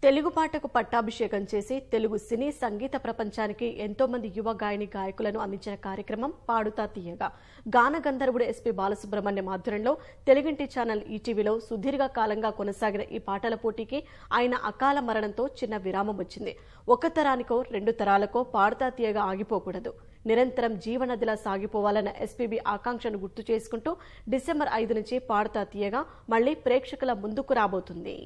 తెలుగు పాటకు పట్టాభిషేకం చేసి తెలుగు సినీ సంగీత ప్రపంచానికి ఎంతో మంది యువ గాయని గాయకులను అందించిన కార్యక్రమం పాడుతా తీయగా గాన గంధర్వుడు ఎస్పీ బాలసుబ్రహ్మణ్యం ఆధ్వర్యంలో తెలుగింటి ఛానల్ ఈటీవీలో సుదీర్ఘ కాలంగా కొనసాగిన ఈ పాటల పోటీకి ఆయన అకాల మరణంతో చిన్న విరామం వచ్చింది. ఒక తరానికో రెండు తరాలకో పాడుతా తీయగా ఆగిపోకూడదు, నిరంతరం జీవనదిలా సాగిపోవాలన్న ఎస్పీబీ ఆకాంక్షను గుర్తు చేసుకుంటూ డిసెంబర్ 5 నుంచి పాడుతా తీయగా మళ్లీ ప్రేక్షకుల ముందుకు రాబోతుంది.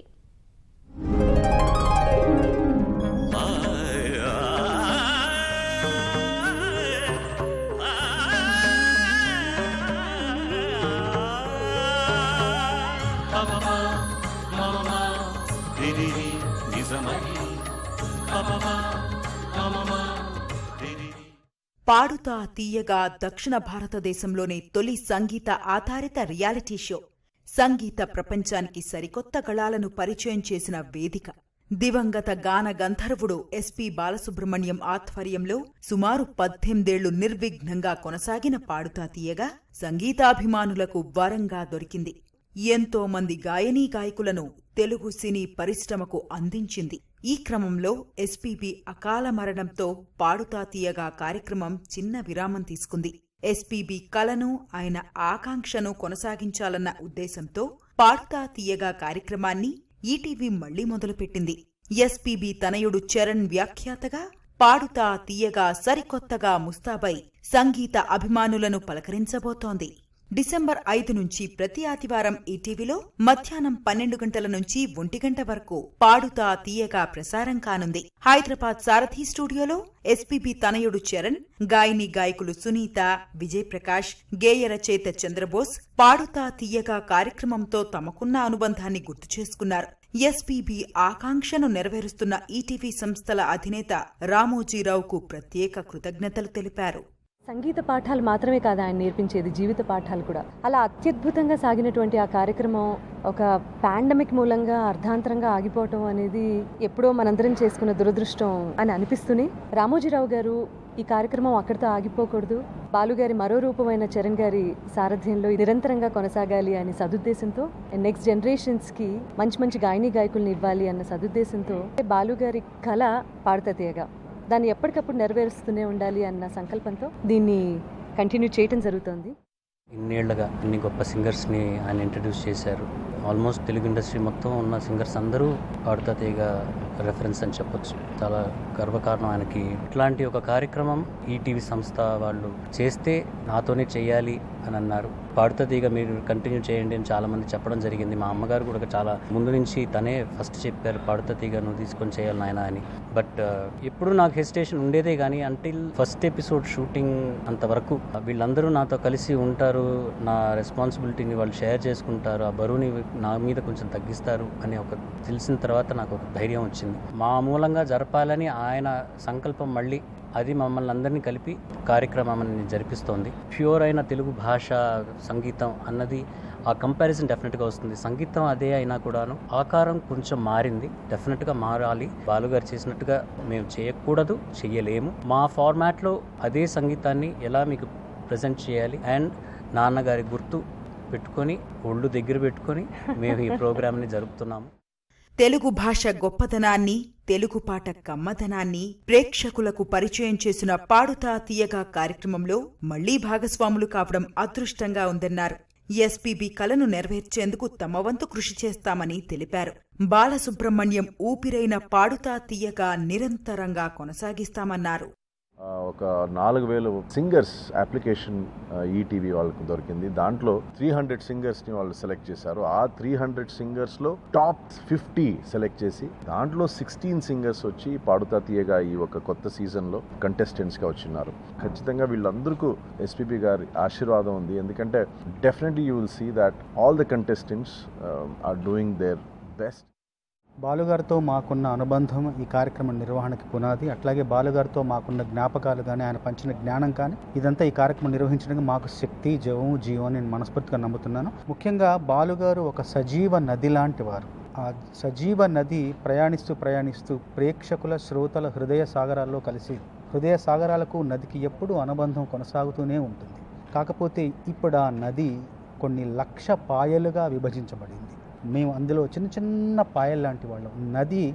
పాడుతా తీయగా దక్షిణ భారతదేశంలోని తొలి సంగీత ఆధారిత రియాలిటీ షో. సంగీత ప్రపంచానికి సరికొత్త గళాలను పరిచయం చేసిన వేదిక. దివంగత గాన గంధర్వుడు ఎస్పీ బాలసుబ్రహ్మణ్యం ఆధ్వర్యంలో సుమారు 18 ఏళ్లు నిర్విఘ్నంగా కొనసాగిన పాడుతా తీయగా సంగీతాభిమానులకు వరంగా దొరికింది. ఎంతో మంది గాయనీ గాయకులను తెలుగు సినీ పరిశ్రమకు అందించింది. ఈ క్రమంలో ఎస్పీబీ అకాల మరణంతో పాడుతా తీయగా కార్యక్రమం చిన్న విరామం తీసుకుంది. ఎస్పీబీ కలను, ఆయన ఆకాంక్షను కొనసాగించాలన్న ఉద్దేశంతో పాడుతా తీయగా కార్యక్రమాన్ని ఈటీవీ మళ్లీ మొదలుపెట్టింది. ఎస్పీబీ తనయుడు చరణ్ వ్యాఖ్యాతగా పాడుతా తీయగా సరికొత్తగా ముస్తాబై సంగీత అభిమానులను పలకరించబోతోంది. డిసెంబర్ 5 నుంచి ప్రతి ఆదివారం ఈటీవీలో మధ్యాహ్నం 12 గంటల నుంచి 1 గంట వరకు పాడుతా తీయగా ప్రసారం కానుంది. హైదరాబాద్ సారథి స్టూడియోలో ఎస్పీబీ తనయుడు చరణ్, గాయని గాయకులు సునీత, విజయ్ ప్రకాష్, గేయ రచయిత చంద్రబోస్ పాడుతా తీయగా కార్యక్రమంతో తమకున్న అనుబంధాన్ని గుర్తు చేసుకున్నారు. ఎస్పీబీ ఆకాంక్షను నెరవేరుస్తున్న ఈటీవీ సంస్థల అధినేత రామోజీరావుకు ప్రత్యేక కృతజ్ఞతలు తెలిపారు. సంగీత పాఠాలు మాత్రమే కాదు ఆయన నేర్పించేది, జీవిత పాఠాలు కూడా. అలా అత్యద్భుతంగా సాగినటువంటి ఆ కార్యక్రమం ఒక పాండమిక్ మూలంగా అర్ధాంతరంగా ఆగిపోవటం అనేది ఎప్పుడో మనందరం చేసుకున్న దురదృష్టం అని అనిపిస్తూనే రామోజీరావు గారు ఈ కార్యక్రమం అక్కడితో ఆగిపోకూడదు, బాలుగారి మరో రూపమైన చరణ్ గారి సారథ్యంలో నిరంతరంగా కొనసాగాలి అనే సదుద్దేశంతో, నెక్స్ట్ జనరేషన్స్కి మంచి మంచి గాయని గాయకుల్ని ఇవ్వాలి అన్న సదుద్దేశంతో బాలుగారి కళ పాడుతా తీయగా దాన్ని ఎప్పటికప్పుడు నెరవేరుస్తూనే ఉండాలి అన్న సంకల్పంతో దీన్ని కంటిన్యూ చేయటం జరుగుతుంది. ఇన్నేళ్లుగా ఇన్ని గొప్ప సింగర్స్ని ఆయన ఇంట్రడ్యూస్ చేశారు. ఆల్మోస్ట్ తెలుగు ఇండస్ట్రీ మొత్తం ఉన్న సింగర్స్ అందరూ పాడుతా తీయగా రెఫరెన్స్ అని చెప్పొచ్చు. చాలా గర్వకారణం ఆయనకి. ఇట్లాంటి ఒక కార్యక్రమం ఈటీవీ సంస్థ వాళ్ళు చేస్తే నాతోనే చెయ్యాలి అని అన్నారు. పాడుతా తీయగా మీరు కంటిన్యూ చేయండి అని చాలా మంది చెప్పడం జరిగింది. మా అమ్మగారు కూడా చాలా ముందు నుంచి తనే ఫస్ట్ చెప్పారు, పాడుతా తీయగా నువ్వు తీసుకొని చేయాలి నాయన అని. బట్ ఎప్పుడు నాకు హెసిటేషన్ ఉండేదే కానీ అంటిల్ ఫస్ట్ ఎపిసోడ్ షూటింగ్ అంతవరకు వీళ్ళందరూ నాతో కలిసి ఉంటారు, నా రెస్పాన్సిబిలిటీని వాళ్ళు షేర్ చేసుకుంటారు, ఆ బరువుని నా మీద కొంచెం తగ్గిస్తారు అని ఒక తెలిసిన తర్వాత నాకు ఒక ధైర్యం వచ్చింది. మా మూలంగా జరపాలని ఆయన సంకల్పం మళ్ళీ అది మమ్మల్ని అందరినీ కలిపి కార్యక్రమాన్ని జరిపిస్తోంది. ప్యూర్ అయిన తెలుగు భాష సంగీతం అన్నది ఆ కంపారిజన్ డెఫినెట్గా వస్తుంది. సంగీతం అదే అయినా కూడాను ఆకారం కొంచెం మారింది, డెఫినెట్గా మారాలి. బాలుగారు చేసినట్టుగా మేము చేయకూడదు, చెయ్యలేము. మా ఫార్మాట్లో అదే సంగీతాన్ని ఎలా మీకు ప్రజెంట్ చేయాలి అండ్ నాన్నగారి గుర్తు పెట్టుకొని ఒళ్ళు దగ్గర పెట్టుకొని మేము ఈ ప్రోగ్రామ్ని జరుపుతున్నాము. తెలుగు భాష గొప్పదనాన్ని, తెలుగు పాట కమ్మదనాన్ని ప్రేక్షకులకు పరిచయం చేసిన పాడుతా తీయగా కార్యక్రమంలో మళ్లీ భాగస్వాములు కావడం అదృష్టంగా ఉందన్నారు. ఎస్పీబీ కలను నెరవేర్చేందుకు తమ వంతు కృషి చేస్తామని తెలిపారు. బాలసుబ్రహ్మణ్యం ఊపిరైన పాడుతా తీయగా నిరంతరంగా కొనసాగిస్తామన్నారు. ఒక 4000 సింగర్స్ అప్లికేషన్ ఈటీవీ వాళ్ళకు దొరికింది. దాంట్లో 300 సింగర్స్ని వాళ్ళు సెలెక్ట్ చేశారు. ఆ 300 సింగర్స్లో టాప్ 50 సెలెక్ట్ చేసి దాంట్లో 16 సింగర్స్ వచ్చి పాడుతా తీయగా ఈ ఒక కొత్త సీజన్లో కంటెస్టెంట్స్గా వచ్చినారు. ఖచ్చితంగా వీళ్ళందరికీ ఎస్పీబీ గారి ఆశీర్వాదం ఉంది. ఎందుకంటే definitely you will see that all the contestants are doing their best. బాలుగారితో మాకున్న అనుబంధం ఈ కార్యక్రమం నిర్వహణకి పునాది. అట్లాగే బాలుగారితో మాకున్న జ్ఞాపకాలు కానీ, ఆయన పంచిన జ్ఞానం కానీ, ఇదంతా ఈ కార్యక్రమం నిర్వహించడానికి మాకు శక్తి, జీవం అని నేను మనస్ఫూర్తిగా నమ్ముతున్నాను. ముఖ్యంగా బాలుగారు ఒక సజీవ నది లాంటి వారు. ఆ సజీవ నది ప్రయాణిస్తూ ప్రేక్షకుల, శ్రోతల హృదయ సాగరాల్లో కలిసి, హృదయ సాగరాలకు నదికి ఎప్పుడూ అనుబంధం కొనసాగుతూనే ఉంటుంది. కాకపోతే ఇప్పుడు ఆ నది కొన్ని లక్ష పాయలుగా విభజించబడింది. మేము అందులో చిన్న చిన్న పాయల్ లాంటి వాళ్ళం. నది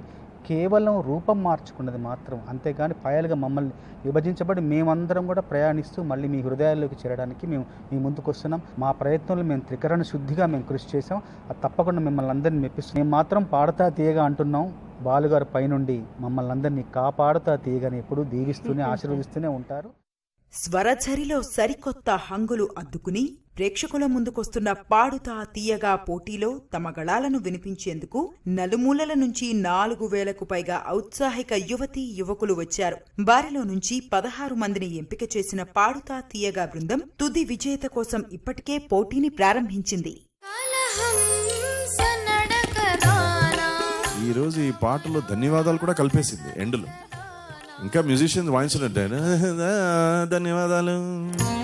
కేవలం రూపం మార్చుకున్నది మాత్రం, అంతేగాని ఫైల్గా మమ్మల్ని విభజించబడి మేమందరం కూడా ప్రయాణిస్తూ మళ్ళీ మీ హృదయాల్లోకి చేరడానికి మేము మీ ముందుకు వస్తున్నాం. మా ప్రయత్నంలో మేము త్రికరణ శుద్ధిగా మేము కృషి చేసాం. అది తప్పకుండా మిమ్మల్ని అందరినీ మెప్పిస్తున్నాం. మేము మాత్రం పాడుతా తీయగా అంటున్నాం. బాలుగారు పైనుండి మమ్మల్ని అందరినీ కాపాడుతా తీయగాని ఎప్పుడూ దీవిస్తూనే ఆశీర్వదిస్తూనే ఉంటారు. స్వరఝరిలో సరికొత్త హంగులు అద్దుకుని ప్రేక్షకుల ముందుకొస్తున్న పాడుతా తీయగా పోటీలో తమ గళాలను వినిపించేందుకు నలుమూలల నుంచి 4,000కు పైగా ఔత్సాహిక యువతీ యువకులు వచ్చారు. వారిలో నుంచి 16 మందిని ఎంపిక చేసిన పాడుతా తీయగా బృందం తుది విజేత కోసం ఇప్పటికే పోటీని ప్రారంభించింది. ఈ రోజు ఈ పాటలో ధన్యవాదాలు కూడా కలిపేసింది ఎండ్లో. ఇంకా మ్యూజిషియన్స్ వాయించినట్టే ధన్యవాదాలు